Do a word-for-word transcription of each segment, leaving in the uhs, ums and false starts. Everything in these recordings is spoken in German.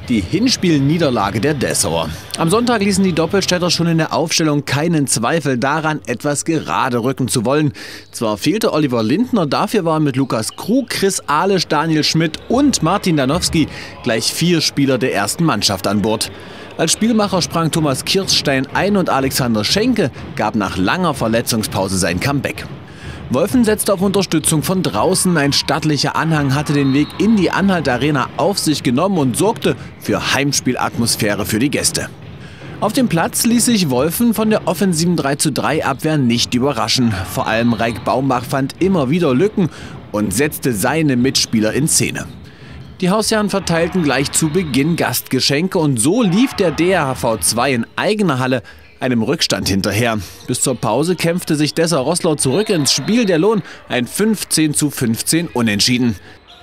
Die Hinspielniederlage der Dessauer. Am Sonntag ließen die Doppelstädter schon in der Aufstellung keinen Zweifel daran, etwas gerade rücken zu wollen. Zwar fehlte Oliver Lindner, dafür waren mit Lukas Krug, Chris Ahlesch, Daniel Schmidt und Martin Danowski gleich vier Spieler der ersten Mannschaft an Bord. Als Spielmacher sprang Thomas Kirstein ein und Alexander Schenke gab nach langer Verletzungspause sein Comeback. Wolfen setzte auf Unterstützung von draußen. Ein stattlicher Anhang hatte den Weg in die Anhalt-Arena auf sich genommen und sorgte für Heimspielatmosphäre für die Gäste. Auf dem Platz ließ sich Wolfen von der offensiven drei zu drei Abwehr nicht überraschen. Vor allem Raik Baumbach fand immer wieder Lücken und setzte seine Mitspieler in Szene. Die Hausherren verteilten gleich zu Beginn Gastgeschenke und so lief der D R H V zwei in eigener Halle einem Rückstand hinterher. Bis zur Pause kämpfte sich Dessau-Roßlau zurück ins Spiel. Der Lohn ein fünfzehn zu fünfzehn Unentschieden.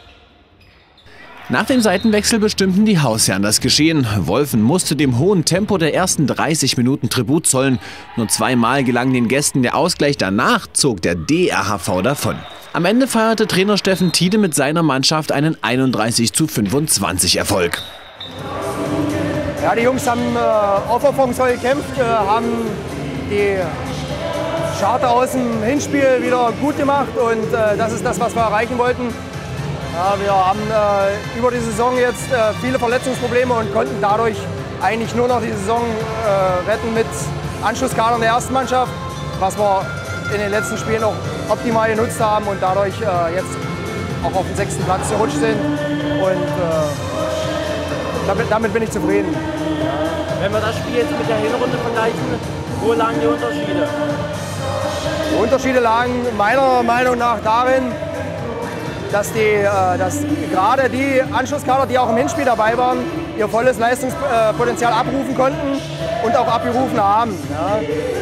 Nach dem Seitenwechsel bestimmten die Hausherren das Geschehen. Wolfen musste dem hohen Tempo der ersten dreißig Minuten Tribut zollen. Nur zweimal gelang den Gästen der Ausgleich. Danach zog der D R H V davon. Am Ende feierte Trainer Steffen Tiede mit seiner Mannschaft einen einunddreißig zu fünfundzwanzig Erfolg. Ja, die Jungs haben äh, aufopferungsvoll gekämpft, äh, haben die Scharte aus dem Hinspiel wieder gut gemacht und äh, das ist das, was wir erreichen wollten. Ja, wir haben äh, über die Saison jetzt äh, viele Verletzungsprobleme und konnten dadurch eigentlich nur noch die Saison äh, retten mit Anschlusskadern der ersten Mannschaft, was wir in den letzten Spielen auch optimal genutzt haben und dadurch äh, jetzt auch auf den sechsten Platz gerutscht sind. Und, äh, Damit, damit bin ich zufrieden. Wenn wir das Spiel jetzt mit der Hinrunde vergleichen, wo lagen die Unterschiede? Die Unterschiede lagen meiner Meinung nach darin, dass, die, dass gerade die Anschlusskader, die auch im Hinspiel dabei waren, ihr volles Leistungspotenzial abrufen konnten und auch abgerufen haben. Ja,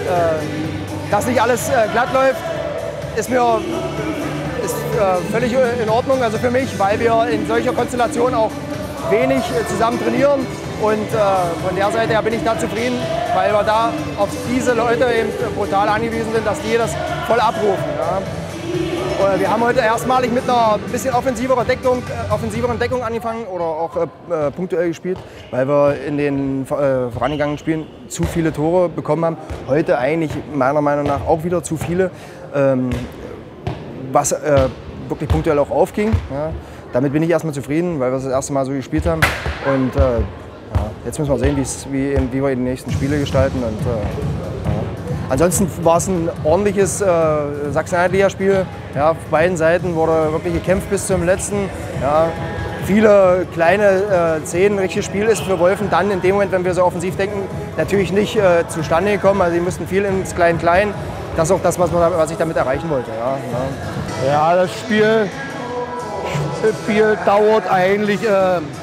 dass nicht alles glatt läuft, ist mir ist völlig in Ordnung, also für mich, weil wir in solcher Konstellation auch wenig zusammen trainieren und äh, von der Seite her bin ich da zufrieden, weil wir da auf diese Leute eben brutal angewiesen sind, dass die das voll abrufen. Ja. Wir haben heute erstmalig mit einer bisschen offensiverer Deckung, äh, offensiveren Deckung angefangen oder auch äh, punktuell gespielt, weil wir in den äh, vorangegangenen Spielen zu viele Tore bekommen haben. Heute eigentlich meiner Meinung nach auch wieder zu viele, ähm, was äh, wirklich punktuell auch aufging. Ja. Damit bin ich erstmal zufrieden, weil wir das erste Mal so gespielt haben. Und äh, ja, jetzt müssen wir sehen, wie, wie wir die nächsten Spiele gestalten. Und, äh, ja. Ansonsten war es ein ordentliches äh, Sachsen-Anhalt-Liga-Spiel. Ja, auf beiden Seiten wurde wirklich gekämpft bis zum letzten. Ja, viele kleine äh, Szenen, richtiges Spiel ist für Wolfen dann in dem Moment, wenn wir so offensiv denken, natürlich nicht äh, zustande gekommen. Also sie mussten viel ins Klein-Klein. Das ist auch das, was, man, was ich damit erreichen wollte. Ja, ja. ja das Spiel. Das Spiel dauert eigentlich äh, äh,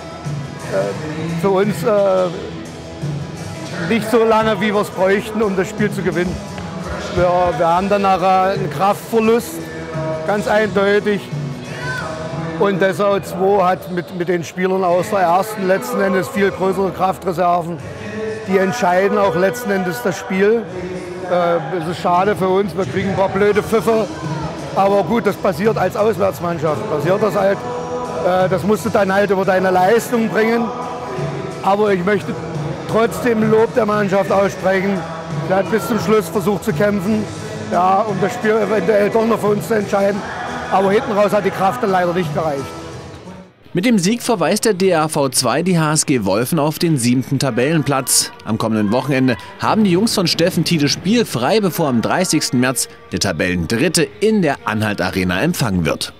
für uns äh, nicht so lange, wie wir es bräuchten, um das Spiel zu gewinnen. Wir, wir haben dann nachher einen Kraftverlust, ganz eindeutig. Und Dessau zwei hat mit, mit den Spielern aus der ersten letzten Endes viel größere Kraftreserven. Die entscheiden auch letzten Endes das Spiel. Äh, es ist schade für uns, wir kriegen ein paar blöde Pfiffe. Aber gut, das passiert als Auswärtsmannschaft. Passiert das halt. Äh, das musst du dann halt über deine Leistung bringen. Aber ich möchte trotzdem Lob der Mannschaft aussprechen. Sie hat bis zum Schluss versucht zu kämpfen, ja, um das Spiel eventuell doch noch für uns zu entscheiden. Aber hinten raus hat die Kraft dann leider nicht gereicht. Mit dem Sieg verweist der D R H V zwei die H S G Wolfen auf den siebten Tabellenplatz. Am kommenden Wochenende haben die Jungs von Steffen Tiede spielfrei, bevor am dreißigsten März der Tabellendritte in der Anhalt Arena empfangen wird.